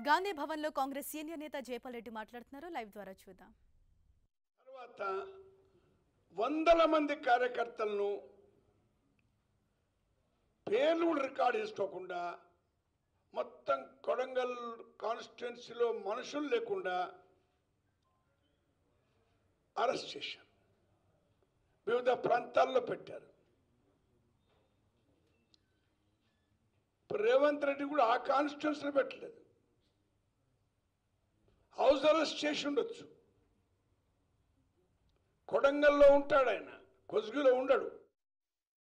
గాంధీ భవన్ లో కాంగ్రెస్ సీనియర్ నేత జైపాల్ రెడ్డి మాట్లాడుతున్నారు. లైవ్ ద్వారా చూద్దాం. తర్వాత వందల మంది కార్యకర్తలను పేర్లు రికార్డు చేసుకోకుండా మొత్తం కొడంగల్ కాన్స్టిట్యుయెన్సీలో మనుషులు లేకుండా అరెస్ట్ చేశారు. వివిధ ప్రాంతాల్లో పెట్టారు. రేవంత్ రెడ్డి కూడా ఆ కాన్స్టిట్యుయెన్సీలో పెట్టలేదు. హౌస్ అరెస్ట్ చేసి ఉండొచ్చు. కొడంగల్లో ఉంటాడు, ఆయన కొజ్గులో ఉండడు.